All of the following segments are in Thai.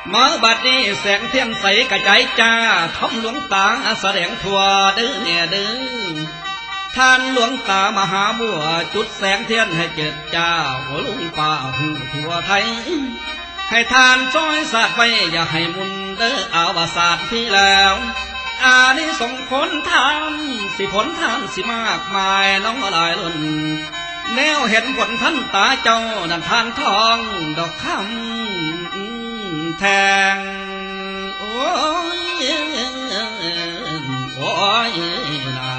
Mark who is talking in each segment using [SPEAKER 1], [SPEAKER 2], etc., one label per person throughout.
[SPEAKER 1] มาบัดนี้แสงเทียนใสกระจายจ้าทำหลวงตาแสดงทั่วเด้อเนี่ยเด้อท่านหลวงตามหาบัวจุดแสงเทียนให้เจิดจ้าหัวลุงป่าหูทั่วไทยให้ทานจ้อยสาดไปอย่าให้มุนเด้ออาวาสาดพี่แล้วอานี้ส่งผลทานสิผลทานสิมากมายน้องหลายล้นแนวเห็นผลท่านตาเจ้านั่นทานทองดอกคำแทงโอ้ยโอ้ยนา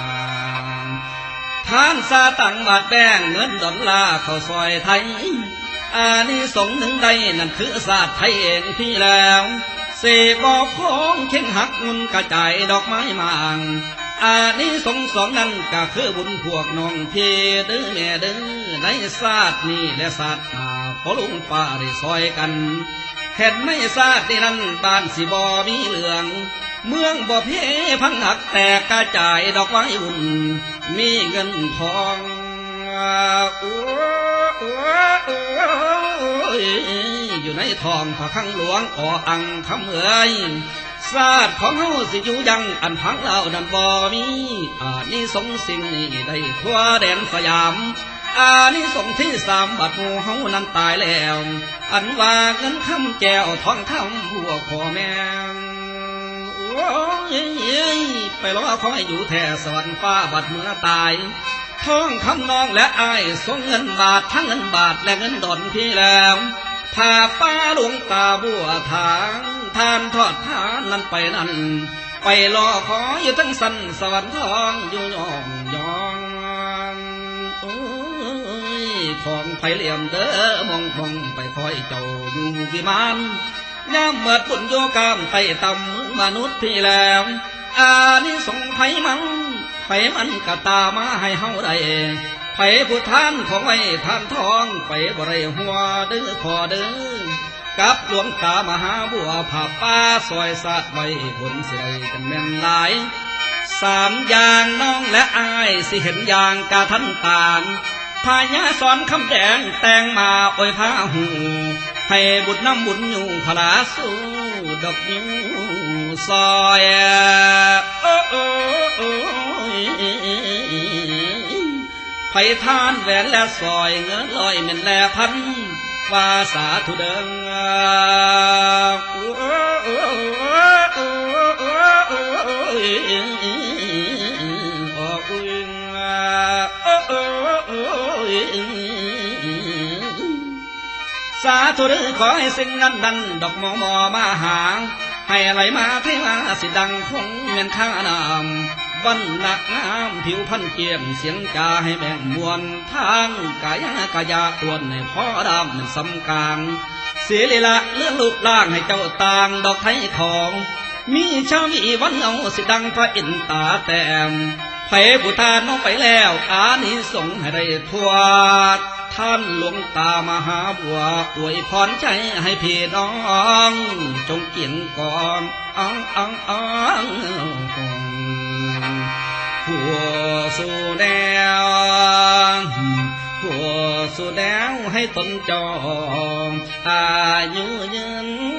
[SPEAKER 1] ท่านซาตังบาทแบงเงินดอลลาร์เข้าซอยไทยอานี้สงหนึ่งใดนั่นคือศาสตร์ไทยเองพี่แล้วเสกบอกของเข่งหักมุนกระจายดอกไม้มางอานี้สงสองนั้นก็คือบุญพวกน้องพี่เด้อแม่เด้อในศาสตร์นี้และศาสตร์นาพอลุงป้าได้ซอยกันเห็นไม่ศาสตร์นี้นั้นบ้านสิบ่มีเหลืองเมืองบ่เพพังหักแตกกระจายดอกไม้อุ่นมีเงินทองอยู่ในทองพระขังหลวงออังคำเอ่ยศาสตร์ของเฮาสิอยู่ยังอันพังเราดันบ่มีนี้สงสิ่งนี้ได้ทั่วแดนสยามนี้สงที่สามบัดหมู่เฮานั้นตายแล้วอันว่าเงินคำแก้วทองคำหัวพ่อแม่ไปรอคอยอยู่แท่สวรรค์ฟ้าบัดเมื่อตายท้องคำนองและอายส่งเงินบาททั้งเงินบาทและเงินดอนพี่แล้วพาป้าหลวงตาบัวทางทานทอดทานนั้นไปนั้นไปรอขออยู่ทั้งสันสวรรค์ทองอยู่ยองยองโอ้ยของไผเหลี่ยมเด้อมองมองไปคอยเจ้าอยู่วิมานย่ำเมื่อปุ่นโยกามไต่ต่ำมนุษย์พี่แล้วนี้ส่งไผมันกะตามาให้เฮาได้ไผผู้ท่านของไว้ท่านทองไปบ่ได้หัวเด้อขอเด้อกับหลวงตามหาบัวผ่าป้าซอยสาดไว้ผลเสียกันแม่นหลายสามอย่างน้องและอายสิเห็นอย่างกะท่านต่างพายาสอนคำแดงแต่งมาอวยพาหูให้บุญน้ำบุญอยู่ขลาสู้ดอกนิ้วซอยไผทานแหวนและซอยเงินลอยเม็นแลพันว่าสาธุเดิงสาธุเด้อขอให้สิ่งนั้นดันดอกมอมาหาให้ไหลมาเทมาสิดังคงเงินข้านำวันหนักน้ำผิวพันเกี่ยมเสียงกาให้แบ่งมวลทางกายาตวนให้พ่อดำมันสำกลางเสียลีละเลื่อนลูกล่างให้เจ้าต่างดอกไทยของมีชาวีวันเอาสิดังพระอินตาแต้มไผ่บุทานน้องไปแล้วนี้ส่งให้ได้ทั่วท่านหลวงตามหาบัวอวยพรใจให้พี่น้องจงเกียงก่อนผัวสู่แนวผัวสู่แนวให้ตนจองอายุยืน